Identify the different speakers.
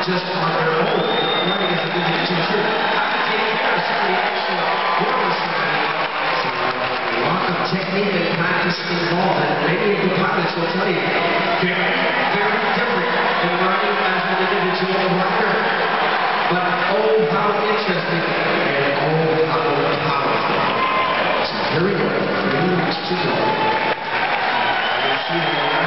Speaker 1: just on their own, running as a individual too. How to take care of somebody extra, work with somebody. So a lot of technique and practice involved, and many of the pilots will tell you, very, very different than running as an individual runner. But oh, how interesting, and oh, how powerful. So here we go, 3 minutes to go.